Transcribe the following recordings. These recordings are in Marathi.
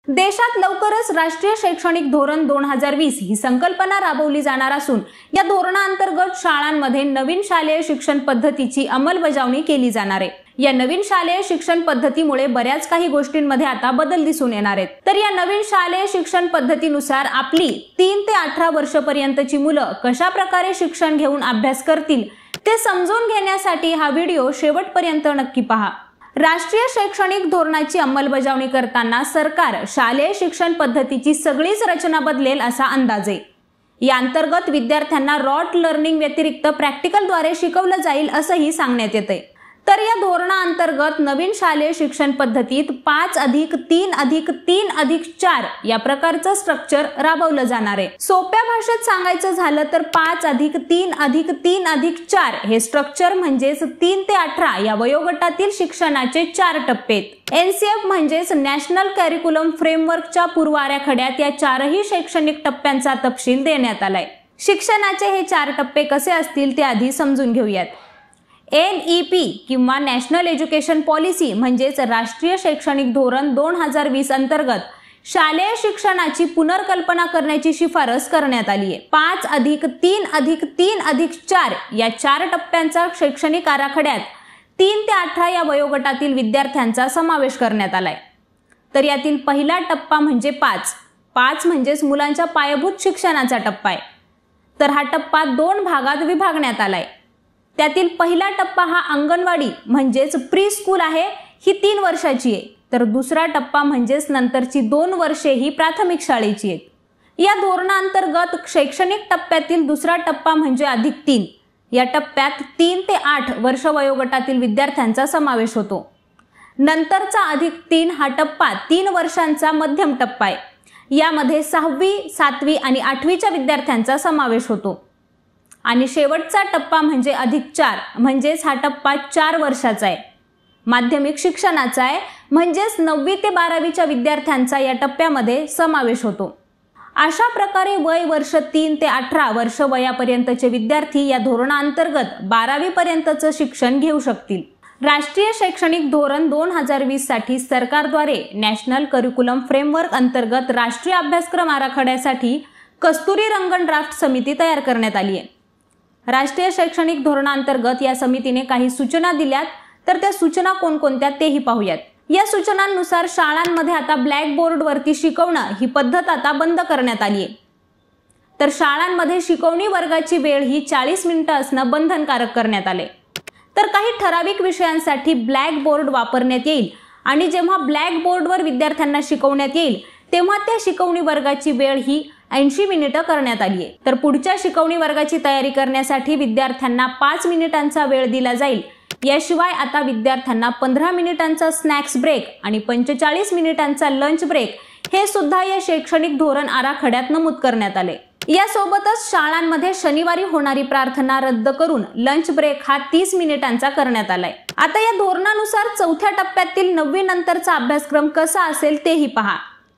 देशात लवकरच राष्ट्रीय शैक्षणिक धोरण 2020 ही संकल्पना राबवली जाणार असून या धोरणाअंतर्गत शाळांमध्ये नवीन शालेय शिक्षण पद्धतीची अंमलबजावणी केली जाणार आहे। या नवीन शालेय शिक्षण पद्धतीमुळे बऱ्याच काही गोष्टींमध्ये आता बदल दिसून येणार आहेत। तर या नवीन शालेय शिक्षण पद्धतीनुसार आपली 3 ते 18 वर्षापर्यंतची मुलं कशा प्रकारे शिक्षण घेऊन अभ्यास करतील ते समजून घेण्यासाठी हा व्हिडिओ शेवटपर्यंत नक्की पहा। राष्ट्रीय शैक्षणिक धोरणाची अंमलबजावणी करताना सरकार शालेय शिक्षण पद्धतीची सगळीच रचना बदलेल असा अंदाज आहे। या अंतर्गत विद्यार्थ्यांना रॉट लर्निंग व्यतिरिक्त प्रॅक्टिकलद्वारे शिकवलं जाईल असंही सांगण्यात येतंय। तर या धोरणाअंतर्गत नवीन शालेय शिक्षण पद्धतीत 5+3+3+4 या प्रकारचं स्ट्रक्चर राबवलं जाणार आहे। सोप्या भाषेत सांगायचं झालं तर 5+3+3+4 हे स्ट्रक्चर म्हणजेच 3 ते 18 या वयोगटातील शिक्षणाचे 4 टप्पे आहेत। NCF म्हणजेच नॅशनल करिक्युलम फ्रेमवर्कच्या पूर्व आराखड्यात या 4ही शैक्षणिक टप्प्यांचा तपशील देण्यात आलाय। शिक्षणाचे हे 4 टप्पे कसे असतील ते आधी समजून घेऊयात। NEP किंवा नॅशनल एज्युकेशन पॉलिसी म्हणजेच राष्ट्रीय शैक्षणिक धोरण 2020 अंतर्गत शालेय शिक्षणाची पुनर्कल्पना करण्याची शिफारस करण्यात आली आहे। 5+3+3+4 या 4 टप्प्यांचा शैक्षणिक आराखड्यात 3 ते 18 या वयोगटातील विद्यार्थ्यांचा समावेश करण्यात आलाय। तर यातील पहिला टप्पा म्हणजे 5 म्हणजेच मुलांच्या पायाभूत शिक्षणाचा टप्पा आहे। तर हा टप्पा 2 भागात विभागण्यात आलाय। त्यातील पहिला टप्पा हा अंगणवाडी म्हणजेच प्री स्कूल आहे, ही 3 वर्षाची आहे। तर दुसरा टप्पा म्हणजेच नंतरची 2 वर्षे ही प्राथमिक शाळेची आहेत। या धोरणाअंतर्गत शैक्षणिक टप्प्यातील दुसरा टप्पा म्हणजे +3 या टप्प्यात 3 ते 8 वर्ष वयोगटातील विद्यार्थ्यांचा समावेश होतो। नंतरचा +3 हा टप्पा 3 वर्षांचा मध्यम टप्पा आहे। यामध्ये 6वी, 7वी आणि 8वीच्या विद्यार्थ्यांचा समावेश होतो। आणि शेवटचा टप्पा म्हणजे +4 म्हणजेच हा टप्पा 4 वर्षाचा आहे, माध्यमिक शिक्षणाचा आहे, म्हणजेच 9वी ते 12वीच्या विद्यार्थ्यांचा या टप्प्यामध्ये समावेश होतो। अशा प्रकारे वय वर्ष 3 ते 18 वर्ष वयापर्यंतचे विद्यार्थी या धोरणाअंतर्गत 12वी पर्यंतचं शिक्षण घेऊ शकतील। राष्ट्रीय शैक्षणिक धोरण 2020 साठी सरकारद्वारे नॅशनल करिक्युलम फ्रेमवर्क अंतर्गत राष्ट्रीय अभ्यासक्रम आराखड्यासाठी कस्तुरी रंगन ड्राफ्ट समिती तयार करण्यात आली आहे। राष्ट्रीय शैक्षणिक धोरणाअंतर्गत या समितीने काही सूचना दिल्यात, तर त्या सूचना कोणकोणत्या तेही पाहूयात। या सूचनांनुसार शाळांमध्ये आता ब्लॅक बोर्डवरती शिकवणं ही पद्धत आता बंद करण्यात आली आहे। तर शाळांमध्ये शिकवणी वर्गाची वेळ ही 40 मिनिटं असणं बंधनकारक करण्यात आले। तर काही ठराविक विषयांसाठी ब्लॅक बोर्ड वापरण्यात येईल आणि जेव्हा ब्लॅक बोर्डवर विद्यार्थ्यांना शिकवण्यात येईल तेव्हा त्या शिकवणी वर्गाची वेळ ही 80 मिनिटं करण्यात आली आहे। तर पुढच्या शिकवणी वर्गाची तयारी करण्यासाठी विद्यार्थ्यांना 5 मिनिटांचा वेळ दिला जाईल। याशिवाय आता विद्यार्थ्यांना 15 मिनिटांचा स्नॅक्स ब्रेक आणि 45 मिनिटांचा लंच ब्रेक हे सुद्धा या शैक्षणिक धोरण आराखड्यात नमूद करण्यात आले। यासोबतच शाळांमध्ये शनिवारी होणारी प्रार्थना रद्द करून लंच ब्रेक हा 30 मिनिटांचा करण्यात आलाय। आता या धोरणानुसार 4थ्या टप्प्यातील 9वी नंतरचा अभ्यासक्रम कसा असेल तेही पहा।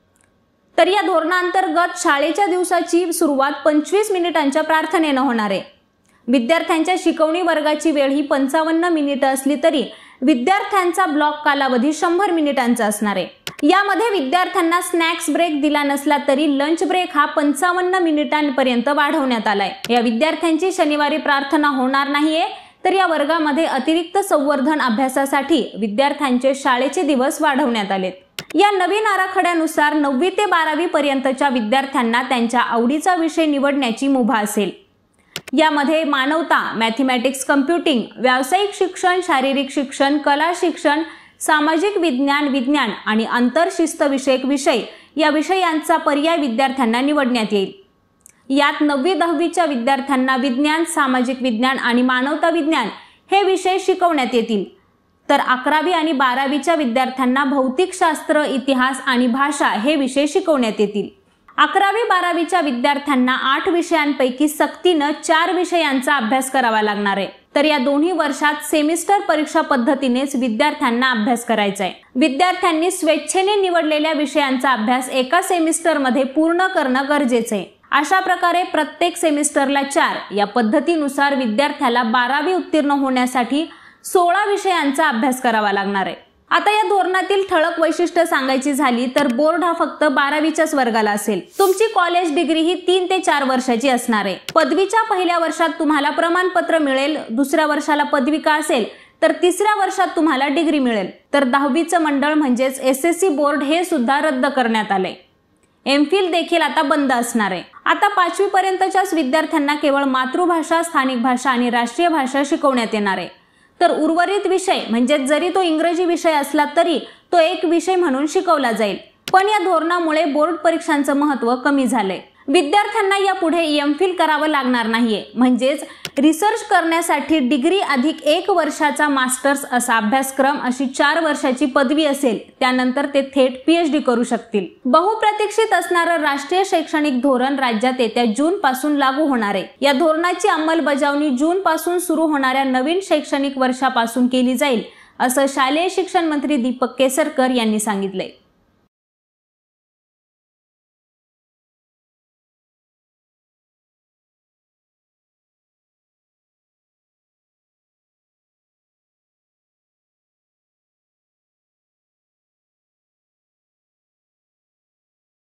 तर या धोरणाअंतर्गत शाळेच्या दिवसाची सुरुवात 25 मिनिटांच्या प्रार्थनेनं होणार आहे। विद्यार्थ्यांच्या शिकवणी वर्गाची वेळ ही 55 मिनिटं असली तरी विद्यार्थ्यांचा ब्लॉक कालावधी 100 मिनिटांचा असणार आहे। यामध्ये विद्यार्थ्यांना स्नॅक्स ब्रेक दिला नसला तरी लंच ब्रेक हा 55 मिनिटांपर्यंत वाढवण्यात आलाय। या विद्यार्थ्यांची शनिवारी प्रार्थना होणार नाहीये, तर या वर्गामध्ये अतिरिक्त संवर्धन अभ्यासासाठी विद्यार्थ्यांचे शाळेचे दिवस वाढवण्यात आलेत। या नवीन आराखड्यानुसार 9वी ते 12वी पर्यंतच्या विद्यार्थ्यांना त्यांच्या आवडीचा विषय निवडण्याची मुभा असेल। यामध्ये मानवता, मॅथमॅटिक्स, कम्प्युटिंग, व्यावसायिक शिक्षण, शारीरिक शिक्षण, कला शिक्षण, सामाजिक विज्ञान, विज्ञान आणि आंतरशिस्त विषयक विषय या विषयांचा पर्याय विद्यार्थ्यांना निवडण्यात येईल। यात 9वी-10वीच्या विद्यार्थ्यांना विज्ञान, सामाजिक विज्ञान आणि मानवता विज्ञान हे विषय शिकवण्यात येतील। तर 11वी आणि 12वीच्या विद्यार्थ्यांना भौतिकशास्त्र, इतिहास आणि भाषा हे विषय शिकवण्यात येतील। 11वी-12वीच्या विद्यार्थ्यांना 8 विषयांपैकी सक्तीनं 4 विषयांचा अभ्यास करावा लागणार आहे। तर या दोन्ही वर्षात सेमिस्टर परीक्षा पद्धतीनेच विद्यार्थ्यांना अभ्यास करायचा आहे। विद्यार्थ्यांनी स्वेच्छेने निवडलेल्या विषयांचा अभ्यास एका सेमिस्टरमध्ये पूर्ण करणं गरजेचं आहे। अशा प्रकारे प्रत्येक सेमिस्टरला 4 या पद्धतीनुसार विद्यार्थ्याला 12वी उत्तीर्ण होण्यासाठी 16 विषयांचा अभ्यास करावा लागणार आहे। आता या धोरणातील ठळक वैशिष्ट्य सांगायची झाली तर बोर्ड हा फक्त 12वीच्याच वर्गाला असेल. तुमची कॉलेज डिग्री ही 3 ते 4 वर्षाची असणार आहे. पदवीच्या पहिल्या वर्षात तुम्हाला प्रमाणपत्र मिळेल, दुसऱ्या वर्षाला पदविका असेल तर तिसऱ्या वर्षात तुम्हाला डिग्री मिळेल. तर 10वीचं मंडळ म्हणजेच SSC बोर्ड हे सुद्धा रद्द करण्यात आले. एमफिल देखील आता बंद असणार आहे. आता 5वी पर्यंतच्याच विद्यार्थ्यांना केवळ मातृभाषा, स्थानिक भाषा आणि राष्ट्रीय भाषा शिकवण्यात येणार आहे. तर उर्वरित विषय म्हणजे जरी तो इंग्रजी विषय असला तरी तो एक विषय म्हणून शिकवला जाईल. पण या धोरणामुळे बोर्ड परीक्षांचं महत्त्व कमी झालंय. विद्यार्थ्यांना यापुढे एमफिल करावं लागणार नाहीये. म्हणजेच रिसर्च करण्यासाठी डिग्री अधिक 1 वर्षाचा मास्टर्स असा अभ्यासक्रम अशी 4 वर्षाची पदवी असेल. त्यानंतर ते थेट PhD करू शकतील. बहुप्रतीक्षित असणारं राष्ट्रीय शैक्षणिक धोरण राज्यात येत्या जून पासून लागू होणार आहे. या धोरणाची अंमलबजावणी जून पासून सुरू होणाऱ्या नवीन शैक्षणिक वर्षापासून केली जाईल असं शालेय शिक्षण मंत्री दीपक केसरकर यांनी सांगितले.